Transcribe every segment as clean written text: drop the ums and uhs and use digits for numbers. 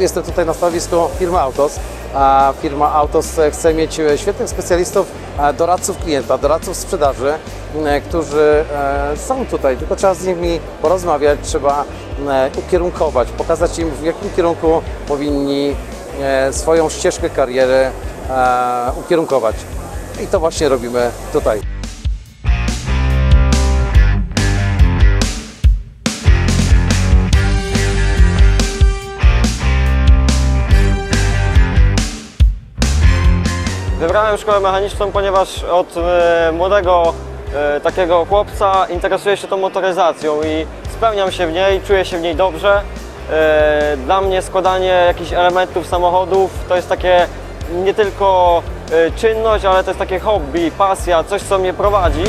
Jestem tutaj na stanowisku firmy Autos. Firma Autos chce mieć świetnych specjalistów, doradców klienta, doradców sprzedaży, którzy są tutaj, tylko trzeba z nimi porozmawiać, trzeba ukierunkować, pokazać im, w jakim kierunku powinni swoją ścieżkę kariery ukierunkować. I to właśnie robimy tutaj. Wybrałem szkołę mechaniczną, ponieważ od młodego takiego chłopca interesuję się tą motoryzacją i spełniam się w niej, czuję się w niej dobrze. Dla mnie składanie jakichś elementów samochodów to jest takie nie tylko czynność, ale to jest takie hobby, pasja, coś co mnie prowadzi.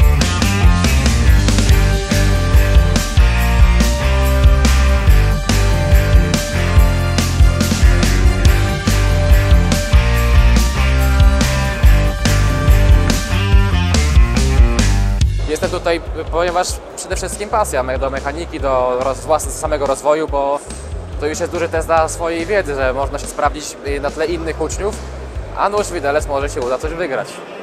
Jestem tutaj, ponieważ przede wszystkim pasja do mechaniki, do samego rozwoju, bo to już jest duży test dla swojej wiedzy, że można się sprawdzić na tle innych uczniów, a nóż widelec może się uda coś wygrać.